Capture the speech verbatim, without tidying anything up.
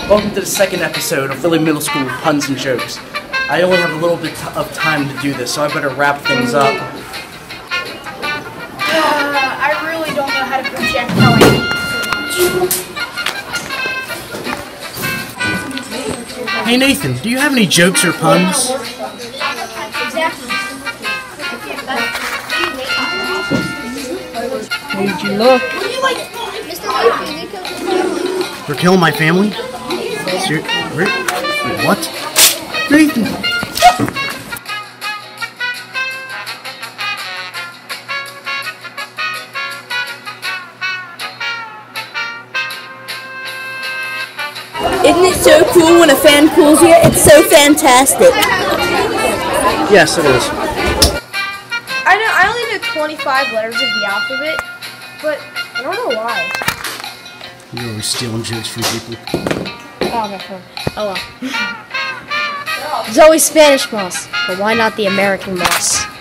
Welcome to the second episode of Ridley Middle School Puns and Jokes. I only have a little bit of time to do this, so I better wrap things up. Uh, I really don't know how to project how I eat. Hey Nathan, do you have any jokes or puns? Exactly. Hey, did you look? They're killing my family? Ser Wait, what? Nathan! Isn't it so cool when a fan pulls you? It's so fantastic. Yes, it is. I know. I only know twenty-five letters of the alphabet, but I don't know why. You're always stealing jokes from people. Oh, my phone. Oh well. There's always Spanish moss, but why not the American moss?